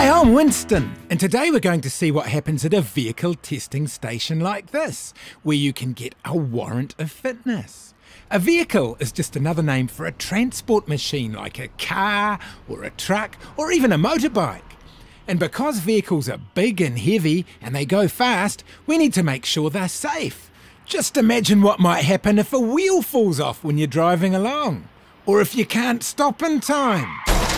Hi, I'm Winston, and today we're going to see what happens at a vehicle testing station like this, where you can get a warrant of fitness. A vehicle is just another name for a transport machine like a car or a truck or even a motorbike. And because vehicles are big and heavy and they go fast, we need to make sure they're safe. Just imagine what might happen if a wheel falls off when you're driving along, or if you can't stop in time.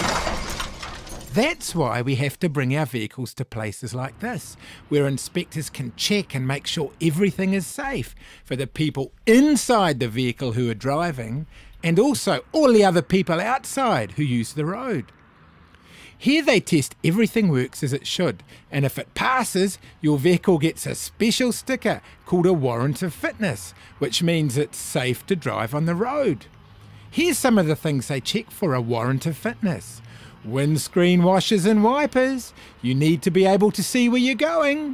That's why we have to bring our vehicles to places like this, where inspectors can check and make sure everything is safe for the people inside the vehicle who are driving, and also all the other people outside who use the road. Here they test everything works as it should, and if it passes, your vehicle gets a special sticker called a warrant of fitness, which means it's safe to drive on the road. Here's some of the things they check for a warrant of fitness. Windscreen washers and wipers. You need to be able to see where you're going.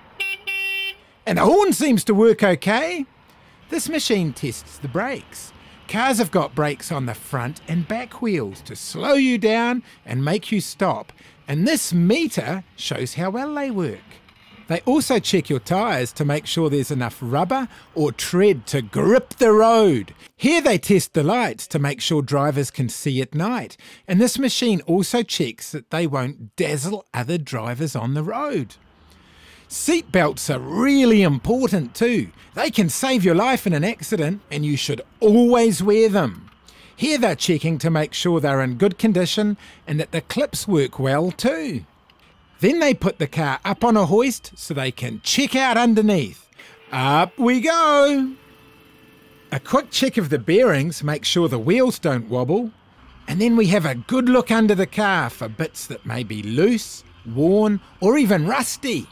And the horn seems to work okay. This machine tests the brakes. Cars have got brakes on the front and back wheels to slow you down and make you stop. And this meter shows how well they work. They also check your tyres to make sure there's enough rubber or tread to grip the road. Here they test the lights to make sure drivers can see at night. And this machine also checks that they won't dazzle other drivers on the road. Seat belts are really important too. They can save your life in an accident and you should always wear them. Here they're checking to make sure they're in good condition and that the clips work well too. Then they put the car up on a hoist so they can check out underneath. Up we go! A quick check of the bearings makes sure the wheels don't wobble. And then we have a good look under the car for bits that may be loose, worn, or even rusty.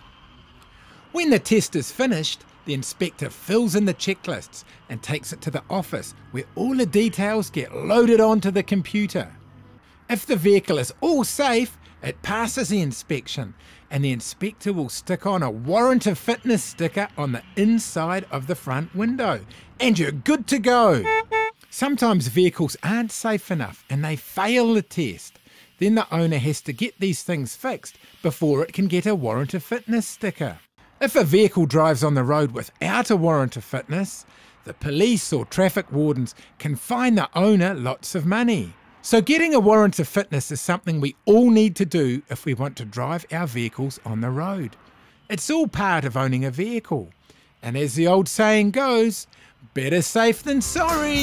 When the test is finished, the inspector fills in the checklists and takes it to the office where all the details get loaded onto the computer. If the vehicle is all safe, it passes the inspection, and the inspector will stick on a warrant of fitness sticker on the inside of the front window, and you're good to go. Sometimes vehicles aren't safe enough and they fail the test. Then the owner has to get these things fixed before it can get a warrant of fitness sticker. If a vehicle drives on the road without a warrant of fitness, the police or traffic wardens can fine the owner lots of money. So getting a warrant of fitness is something we all need to do if we want to drive our vehicles on the road. It's all part of owning a vehicle. And as the old saying goes, better safe than sorry.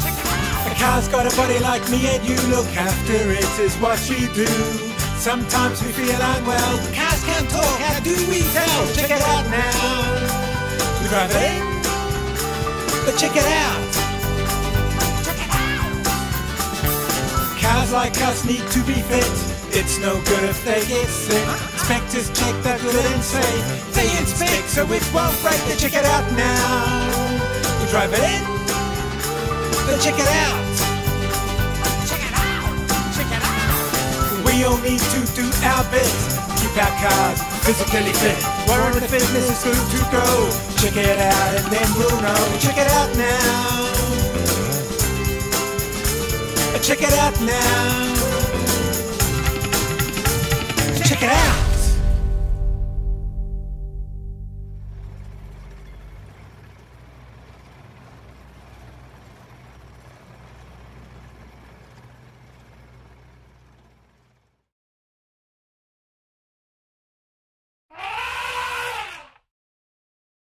A car's got a body like me and you look after it is what you do. Sometimes we feel unwell, cars can't talk, how do we tell? Check it out now. We drive it in, but check it out. Cars like us need to be fit. It's no good if they get sick. Inspectors check they're good and safe. They inspect so it won't break. They check it out now. We drive it in, but check it out. Check it out. Check it out. We all need to do our bit. Keep our cars physically fit. Warrant of fitness is good to go. Check it out and then we'll know. Check it out now. Check it out now. Check it out.